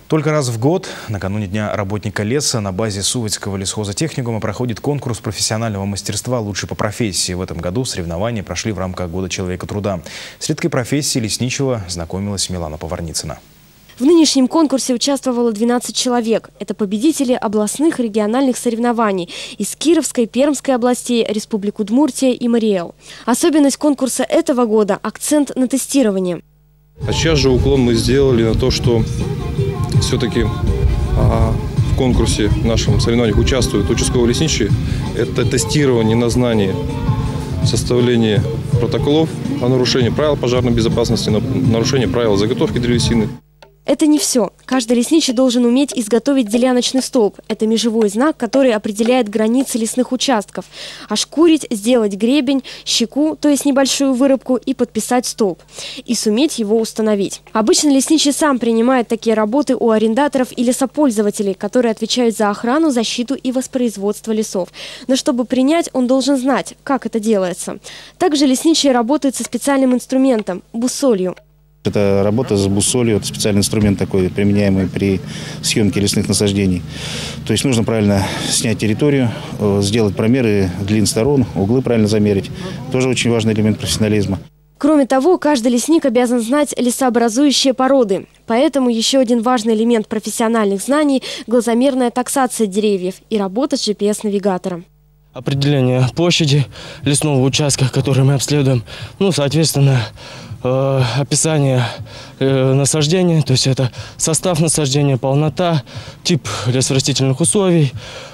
Только раз в год, накануне Дня работника леса, на базе Сувальского лесхозотехникума проходит конкурс профессионального мастерства «Лучший по профессии». В этом году соревнования прошли в рамках Года человека труда. С редкой профессией лесничего знакомилась Милана Поварницына. В нынешнем конкурсе участвовало 12 человек. Это победители областных и региональных соревнований из Кировской, Пермской областей, Республик Удмуртия и Мариэл. Особенность конкурса этого года – акцент на тестирование. А сейчас же уклон мы сделали на то, что все-таки в конкурсе, в нашем соревнованиях участвуют участковые лесничие. Это тестирование на знание составления протоколов о нарушении правил пожарной безопасности, нарушении правил заготовки древесины. Это не все. Каждый лесничий должен уметь изготовить деляночный столб. Это межевой знак, который определяет границы лесных участков. Ошкурить, сделать гребень, щеку, то есть небольшую вырубку, и подписать столб. И суметь его установить. Обычно лесничий сам принимает такие работы у арендаторов и лесопользователей, которые отвечают за охрану, защиту и воспроизводство лесов. Но чтобы принять, он должен знать, как это делается. Также лесничий работает со специальным инструментом – буссолью. Это работа с буссолью, это специальный инструмент такой, применяемый при съемке лесных насаждений. То есть нужно правильно снять территорию, сделать промеры длин сторон, углы правильно замерить. Тоже очень важный элемент профессионализма. Кроме того, каждый лесник обязан знать лесообразующие породы. Поэтому еще один важный элемент профессиональных знаний – глазомерная таксация деревьев и работа с GPS-навигатором. Определение площади лесного участка, который мы обследуем, соответственно, описание насаждения, то есть это состав насаждения, полнота, тип лесорастительных условий,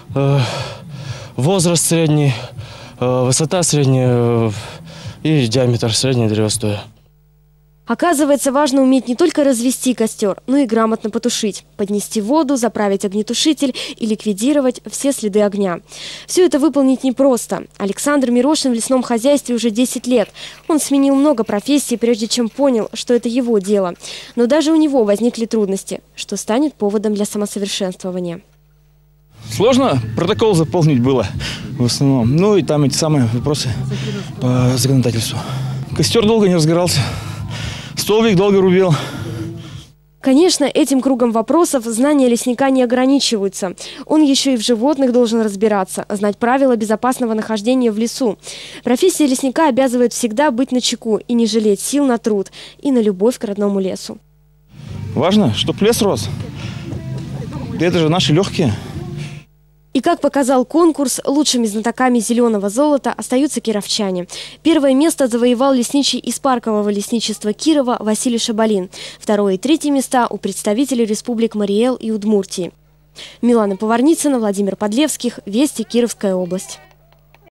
возраст средний, высота средняя и диаметр средней древостоя. Оказывается, важно уметь не только развести костер, но и грамотно потушить, поднести воду, заправить огнетушитель и ликвидировать все следы огня. Все это выполнить непросто. Александр Мирошин в лесном хозяйстве уже 10 лет. Он сменил много профессий, прежде чем понял, что это его дело. Но даже у него возникли трудности, что станет поводом для самосовершенствования. Сложно протокол заполнить было в основном. И там эти самые вопросы по законодательству. Костер долго не разгорался. Столбик долго рубил. Конечно, этим кругом вопросов знания лесника не ограничиваются. Он еще и в животных должен разбираться, знать правила безопасного нахождения в лесу. Профессия лесника обязывает всегда быть начеку и не жалеть сил на труд и на любовь к родному лесу. Важно, чтобы лес рос. Это же наши легкие. И как показал конкурс, лучшими знатоками зеленого золота остаются кировчане. Первое место завоевал лесничий из паркового лесничества Кирова Василий Шабалин. Второе и третье места у представителей республик Мариэл и Удмуртии. Милана Поварницына, Владимир Подлевских. Вести, Кировская область.